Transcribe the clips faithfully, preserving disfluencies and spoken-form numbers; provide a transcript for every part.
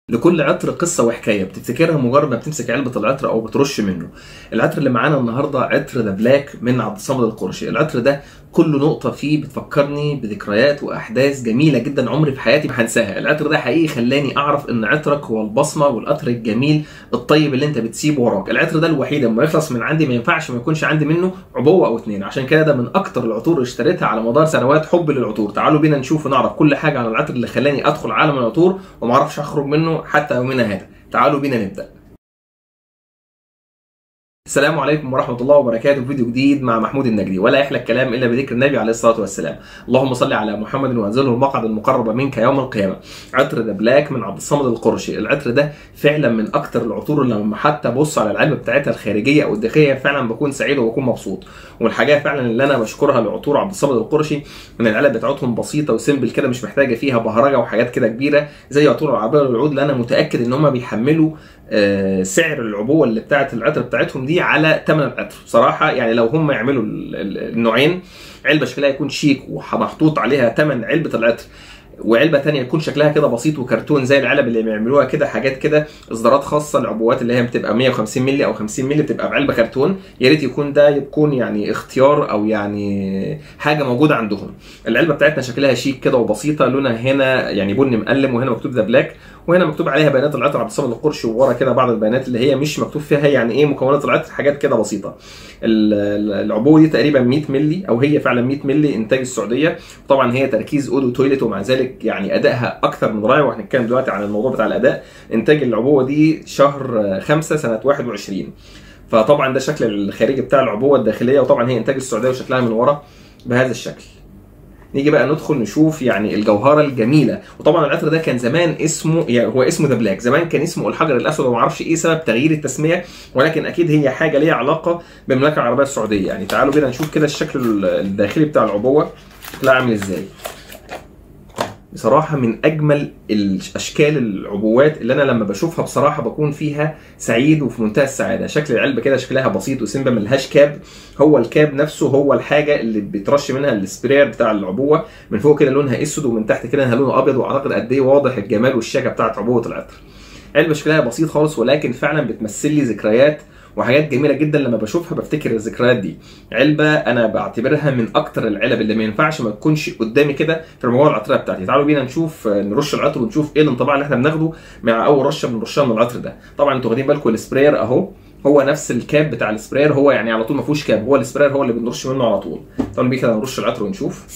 لكل عطر قصة وحكاية بتفتكرها مجرد ما بتمسك علبة العطر أو بترش منه. العطر اللي معانا النهاردة عطر ذا بلاك من عبد الصمد القرشي. العطر ده كل نقطة فيه بتفكرني بذكريات وأحداث جميلة جدا عمري في حياتي ما هنساها. العطر ده حقيقي خلاني أعرف إن عطرك هو البصمة والقطر الجميل الطيب اللي أنت بتسيبه وراك. العطر ده الوحيد لما يخلص من عندي ما ينفعش ما يكونش عندي منه عبوة أو اتنين، عشان كده ده من أكتر العطور اللي اشتريتها على مدار سنوات حب للعطور. تعالوا بينا نشوف ونعرف كل حاجة عن العطر اللي خلاني أدخل عالم العطور وما أعرفش أخرج منه حتى يومنا هذا. تعالوا بينا نبدأ. السلام عليكم ورحمة الله وبركاته. فيديو جديد مع محمود النجدي. ولا يحلى الكلام إلا بذكر النبي عليه الصلاة والسلام. اللهم صل على محمد وأنزله المقعد المقرب منك يوم القيامة. عطر ذا بلاك من عبد الصمد القرشي. العطر ده فعلا من أكتر العطور اللي لما حتى بص على العلبة بتاعتها الخارجية أو الداخلية فعلا بكون سعيد وبكون مبسوط. والحاجة فعلا اللي أنا بشكرها لعطور عبد الصمد القرشي إن العلب بتاعتهم بسيطة وسيمبل كده، مش محتاجة فيها بهرجة وحاجات كده كبيرة زي عطور العربية للعود، اللي أنا متأكد إن هم بيحملوا آه سعر العبوة اللي بتاعت العطر بتاعتهم دي على ثمن العطر. بصراحه يعني لو هم يعملوا النوعين، علبه شكلها يكون شيك ومحطوط عليها ثمن علبه العطر، وعلبه ثانيه يكون شكلها كده بسيط وكرتون زي العلب اللي بيعملوها كده، حاجات كده اصدارات خاصه العبوات اللي هي بتبقى مية وخمسين مللي او خمسين مللي بتبقى بعلبه كرتون، يا ريت يكون ده يكون يعني اختيار او يعني حاجه موجوده عندهم. العلبه بتاعتنا شكلها شيك كده وبسيطه، لونها هنا يعني بني مقلم، وهنا مكتوب ذا بلاك، وهنا مكتوب عليها بيانات العطر عبد الصمد القرشي، وورا كده بعض البيانات اللي هي مش مكتوب فيها يعني ايه مكونات العطر، حاجات كده بسيطه. العبوه دي تقريبا مية مللي او هي فعلا مية مللي، انتاج السعوديه. طبعا هي تركيز اودو تويلت، ومع ذلك يعني ادائها اكثر من رائع، وهنتكلم دلوقتي عن الموضوع بتاع الاداء. انتاج العبوه دي شهر خمسة سنه واحد وعشرين. فطبعا ده شكل الخارجي بتاع العبوه الداخليه، وطبعا هي انتاج السعوديه وشكلها من ورا بهذا الشكل. نيجي بقى ندخل نشوف يعني الجوهره الجميله. وطبعا العطر ده كان زمان اسمه يعني هو اسمه ذا بلاك، زمان كان اسمه الحجر الاسود، وما اعرفش ايه سبب تغيير التسميه، ولكن اكيد هي حاجه ليها علاقه بالمملكه العربيه السعوديه. يعني تعالوا بينا نشوف كده الشكل الداخلي بتاع العبوه شكلها عامل ازاي. بصراحة من أجمل الأشكال العبوات اللي أنا لما بشوفها بصراحة بكون فيها سعيد وفي منتهى السعادة. شكل العلبة كده شكلها بسيط وسيمبل، ملهاش كاب، هو الكاب نفسه هو الحاجة اللي بيترش منها السبراير بتاع العبوة. من فوق كده لونها أسود، ومن تحت كده لونها أبيض، وأعتقد قد إيه واضح الجمال والشياكة بتاعت عبوة العطر. علبة شكلها بسيط خالص، ولكن فعلا بتمثل لي ذكريات وحاجات جميله جدا. لما بشوفها بفتكر الذكريات دي. علبه انا بعتبرها من اكتر العلب اللي ما ينفعش ما تكونش قدامي كده في المجموعه العطريه بتاعتي. تعالوا بينا نشوف نرش العطر ونشوف ايه الانطباع اللي احنا بناخده مع اول رشه بنرشها من العطر ده. طبعا انتوا واخدين بالكم السبراير اهو، هو نفس الكاب بتاع السبراير، هو يعني على طول ما فيهوش كاب، هو السبراير هو اللي بنرش منه على طول. تعالوا بينا كده نرش العطر ونشوف.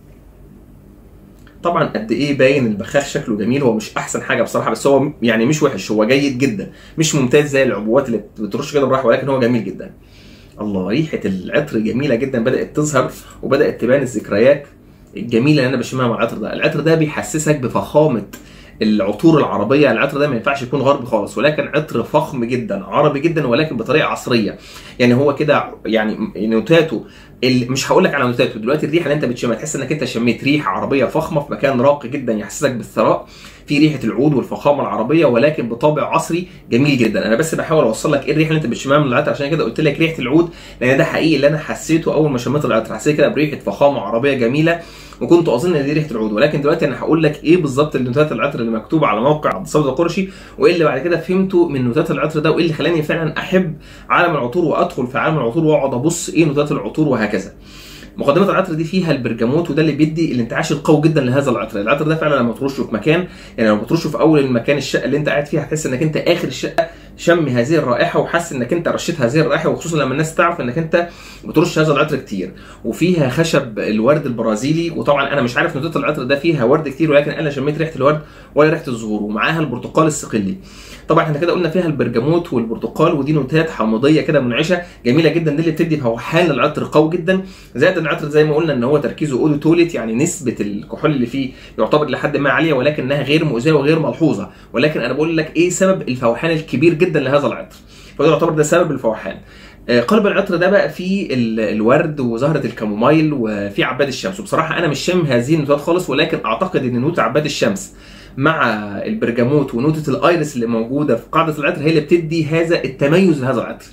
طبعا قد ايه باين البخاخ شكله جميل، هو مش احسن حاجه بصراحه، بس هو يعني مش وحش، هو جيد جدا، مش ممتاز زي العبوات اللي بترش كده براحه، ولكن هو جميل جدا. الله، ريحه العطر جميله جدا، بدات تظهر وبدات تبان الذكريات الجميله اللي انا بشمها مع العطر ده. العطر ده بيحسسك بفخامه العطور العربيه. العطر ده ما ينفعش يكون غربي خالص، ولكن عطر فخم جدا عربي جدا، ولكن بطريقه عصريه. يعني هو كده يعني نوتاته، مش هقول لك على نوتاته دلوقتي، الريحه اللي انت بتشمها تحس انك انت شميت ريحه عربيه فخمه في مكان راقي جدا يحسسك بالثراء، في ريحه العود والفخامه العربيه، ولكن بطابع عصري جميل جدا. انا بس بحاول اوصل لك ايه الريحه اللي انت بتشمها من العطر، عشان كده قلت لك ريحه العود، لان ده حقيقي اللي انا حسيته اول ما شميت العطر. حسيت كده بريحه فخامه عربيه جميله، وكنت اظن ان دي ريحه العود، ولكن دلوقتي انا هقول لك ايه بالظبط نوتات العطر اللي مكتوبه على موقع عبد الصمد القرشي، وايه اللي بعد كده فهمته من نوتات العطر ده، وايه اللي خلاني فعلا احب عالم العطور وادخل في عالم العطور واقعد ابص ايه نوتات العطور وهكذا. مقدمه العطر دي فيها البرجموت، وده اللي بيدي الانتعاش القوي جدا لهذا العطر. العطر ده فعلا لما ترشه في مكان، يعني لما ترشه في اول المكان الشقه اللي انت قاعد فيها، هتحس انك انت اخر الشقه شم هذه الرائحه، وحاسس انك انت رشيت هذه الرائحه، وخصوصا لما الناس تعرف انك انت بترش هذا العطر كتير. وفيها خشب الورد البرازيلي، وطبعا انا مش عارف نوتات العطر ده فيها ورد كتير، ولكن انا شميت ريحه الورد ولا ريحه الزهور، ومعاها البرتقال الصقلي. طبعا احنا كده قلنا فيها البرجموت والبرتقال، ودي نوتات حامضيه كده منعشه جميله جدا، دي اللي بتدي فوحان للعطر قوي جدا. زائد العطر زي ما قلنا ان هو تركيزه اودو توليت، يعني نسبه الكحول اللي فيه يعتبر لحد ما عاليه، ولكنها غير مؤذيه وغير ملحوظه. ولكن انا بقول لك ايه سبب الفوحان الكبير جدا لهذا العطر، فده يعتبر ده سبب الفوحان. قلب العطر ده بقى فيه الورد وزهره الكامومايل وفي عباد الشمس. وبصراحه انا مش شامم هذه النوتات خالص، ولكن اعتقد ان نوت عباد الشمس مع البرجموت ونوتة الايرس اللي موجوده في قاعده العطر هي اللي بتدي هذا التميز لهذا العطر.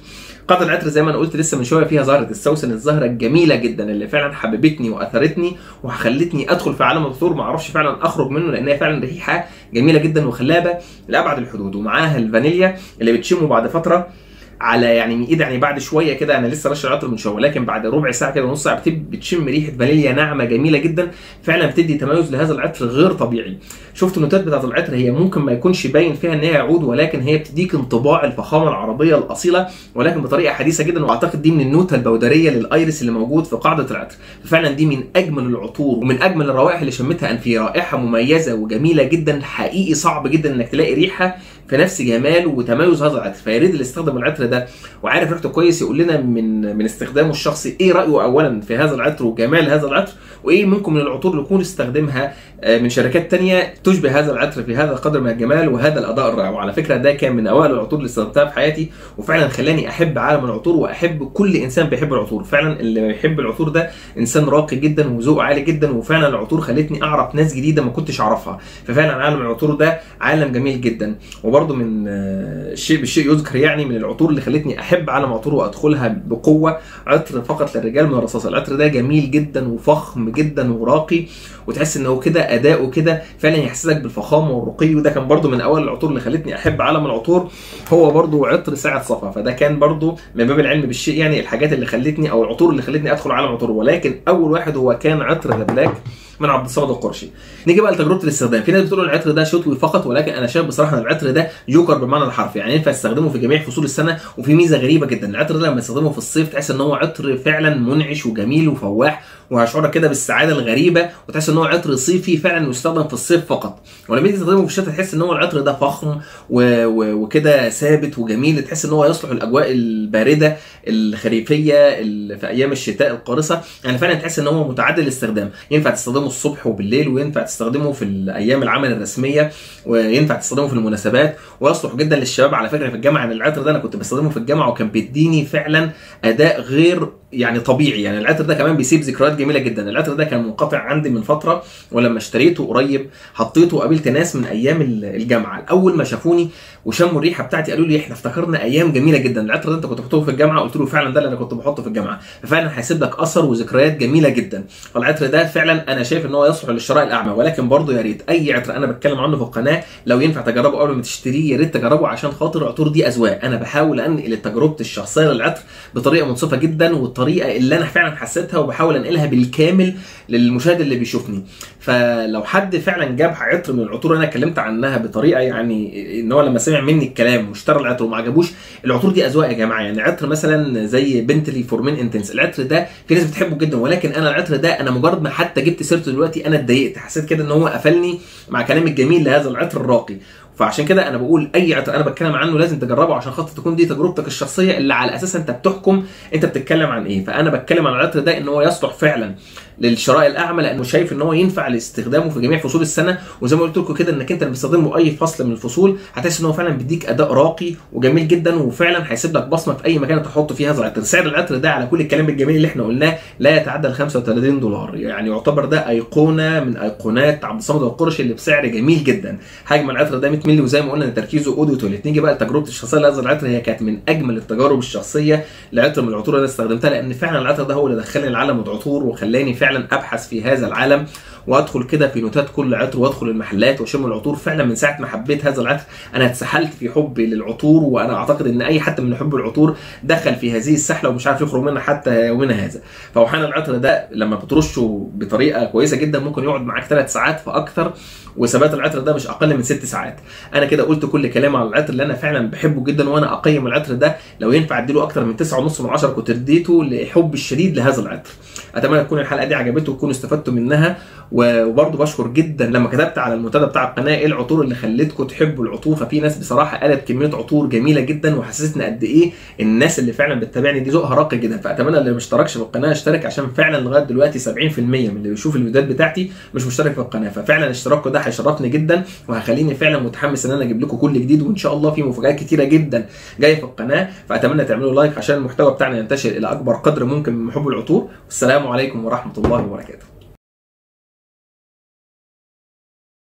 قاعده العطر زي ما انا قلت لسه من شويه فيها زهره السوسن، الزهره الجميله جدا اللي فعلا حببتني واثرتني وخلتني ادخل في عالم العطور ما اعرفش فعلا اخرج منه، لان هي فعلا ريحه جميله جدا وخلابه لابعد الحدود. ومعاها الفانيليا اللي بتشمه بعد فتره على يعني من ايد، يعني بعد شويه كده، انا لسه رش العطر من شويه، ولكن بعد ربع ساعه كده نص ساعه بتشم ريحه فانيليا ناعمه جميله جدا، فعلا بتدي تميز لهذا العطر غير طبيعي. شفت النوتات بتاعت العطر هي ممكن ما يكونش باين فيها ان هي عود، ولكن هي بتديك انطباع الفخامه العربيه الاصيله، ولكن بطريقه حديثه جدا. واعتقد دي من النوته البودريه للايرس اللي موجود في قاعده العطر، ففعلا دي من اجمل العطور ومن اجمل الروائح اللي شمتها انفي. رائحه مميزه وجميله جدا، حقيقي صعب جدا انك تلاقي ريحه في نفس جمال وتميز هذا العطر. فيا ريت اللي استخدم العطر ده وعارف ريحته كويس يقول لنا من من استخدامه الشخصي ايه رايه اولا في هذا العطر وجمال هذا العطر، وايه ممكن من العطور اللي يكون استخدمها من شركات ثانيه تشبه هذا العطر في هذا القدر من الجمال وهذا الاداء الرائع. وعلى فكره ده كان من اوائل العطور اللي استخدمتها في حياتي، وفعلا خلاني احب عالم العطور واحب كل انسان بيحب العطور. فعلا اللي بيحب العطور ده انسان راقي جدا وذوقه عالي جدا، وفعلا العطور خلتني اعرف ناس جديده ما كنتش اعرفها. ففعلا عالم العطور ده عالم جميل جدا. وبرده من الشيء بالشيء يذكر يعني من العطور اللي خلتني احب عالم العطور وادخلها بقوه عطر فقط للرجال من الرصاصه. العطر ده جميل جدا وفخم جدا وراقي، وتحس انه كده اداؤه كده فعلا يحسسك بالفخامه والرقي. وده كان برده من اول العطور اللي خلتني احب عالم العطور. هو برده عطر ساعة صفا، فده كان برده من باب العلم بالشيء يعني الحاجات اللي خلتني او العطور اللي خلتني ادخل عالم العطور. ولكن اول واحد هو كان عطر ذا بلاك من عبد الصمد القرشي. نيجي بقى لتجربه الاستخدام. في ناس بتقول العطر ده شتوي فقط، ولكن انا شايف بصراحه ان العطر ده جوكر بالمعنى الحرفي، يعني ينفع تستخدمه في جميع فصول السنه. وفي ميزه غريبه جدا، العطر ده لما تستخدمه في الصيف تحس ان هو عطر فعلا منعش وجميل وفواح، وهشعرك كده بالسعاده الغريبه، وتحس ان هو عطر صيفي فعلا يستخدم في الصيف فقط. ولما تيجي تستخدمه في الشتاء تحس ان هو العطر ده فخم و... و... وكده ثابت وجميل، تحس ان هو يصلح الاجواء البارده الخريفيه ال... في ايام الشتاء القارصه. يعني فعلا تحس ان هو متعدد الاستخدام، ينفع تستخدمه الصبح وبالليل، وينفع تستخدمه في الايام العمل الرسميه، وينفع تستخدمه في المناسبات، ويصلح جدا للشباب على فكره في الجامعه. يعني العطر ده انا كنت بستخدمه في الجامعه وكان بيديني فعلا اداء غير يعني طبيعي. يعني العطر ده كمان بيسيب ذكريات جميله جدا. العطر ده كان منقطع عندي من فتره، ولما اشتريته قريب حطيته وقابلت ناس من ايام الجامعه، اول ما شافوني وشموا الريحه بتاعتي قالوا لي احنا افتكرنا ايام جميله جدا. العطر ده انت كنت بتحطه في الجامعه؟ قلت له فعلا ده اللي انا كنت بحطه في الجامعه. ففعلا هيسيب لك اثر وذكريات جميله جدا. فالعطر ده فعلا انا شايف ان هو يصلح للشراء الاعمى. ولكن برضه يا ريت اي عطر انا بتكلم عنه في القناه لو ينفع تجربه قبل ما تشتريه يا ريت تجربه، عشان خاطر العطور دي اذواق. انا بحاول انقل تجربتي الشخصيه للعطر بطريقه منصفه جدا، والطريقه اللي انا فعلا حسيتها وبحاول انقلها بالكامل للمشاهد اللي بيشوفني. فلو حد فعلا جاب عطر من العطور اللي انا اتكلمت عنها بطريقه يعني ان هو لما سمع مني الكلام واشترى العطر وما عجبوش، العطور دي اذواق يا جماعه. يعني عطر مثلا زي بنتلي فورمين انتنس، العطر ده في ناس بتحبه جدا، ولكن انا العطر ده انا مجرد ما حتى جبت سيرته دلوقتي انا اتضايقت، حسيت كده ان هو قفلني مع كلام الجميل لهذا العطر الراقي. فعشان كده انا بقول اي عطر انا بتكلم عنه لازم تجربه، عشان خاطر تكون دي تجربتك الشخصيه اللي على اساسها انت بتحكم انت بتتكلم عن ايه. فانا بتكلم عن العطر ده ان هو يصلح فعلا للشراء الاعمى، لانه شايف ان هو ينفع لاستخدامه في جميع فصول السنه. وزي ما قلت لكم كده انك انت لما بتستخدمه اي فصل من الفصول هتحس ان هو فعلا بيديك اداء راقي وجميل جدا، وفعلا هيسيب لك بصمه في اي مكان تحط فيه هذا العطر. سعر العطر ده على كل الكلام الجميل اللي احنا قلناه لا يتعدى ال خمسة وثلاثين دولار، يعني يعتبر ده ايقونه من ايقونات عبد الصمد القرشي اللي بسعر جميل جدا. حجم العطر ده مية مللي، وزي ما قلنا تركيزه اوديو تويليت. نيجي بقى لتجربتي الشخصيه لهذا العطر، هي كانت من اجمل التجارب الشخصيه لعطر من العطور اللي استخدمتها، لان فعلا العطر ده هو اللي دخلني لعالم العطور وخلاني فعلا ابحث في هذا العالم وادخل كده في نوتات كل عطر وادخل المحلات واشم العطور. فعلا من ساعه ما حبيت هذا العطر انا اتسحلت في حبي للعطور، وانا اعتقد ان اي حد من حب العطور دخل في هذه السحله ومش عارف يخرج منها حتى يومنا هذا. فوحان العطر ده لما بترشه بطريقه كويسه جدا ممكن يقعد معاك ثلاث ساعات فاكثر، وثبات العطر ده مش اقل من ست ساعات. انا كده قلت كل كلام على العطر اللي انا فعلا بحبه جدا، وانا اقيم العطر ده لو ينفع اديله اكتر من تسعة ونص من عشرة. كنت اديته لحب الشديد لهذا العطر. اتمنى تكون الحلقه دي عجبتكم وتكونوا استفدتوا منها. وبرضه بشكر جدا لما كتبت على المنتدى بتاع القناه ايه العطور اللي خلتكم تحبوا العطور، ففي ناس بصراحه قالت كميه عطور جميله جدا وحسستني قد ايه الناس اللي فعلا بتتابعني دي ذوقها راقي جدا. فاتمنى اللي ما اشتركش في القناه يشترك، عشان فعلا لغايه دلوقتي سبعين في المية من اللي بيشوف الفيديوهات بتاعتي مش مشترك في القناه. ففعلا اشتراككم ده هيشرفني جدا وهخليني فعلا متحمس ان انا اجيب لكم كل جديد، وان شاء الله في مفاجآت كتيره جدا جايه في القناه. فاتمنى تعملوا لايك عشان المحتوى بتاعنا ينتشر الى اكبر قدر ممكن من حب العطور. والسلام عليكم ورحمه الله وبركاته.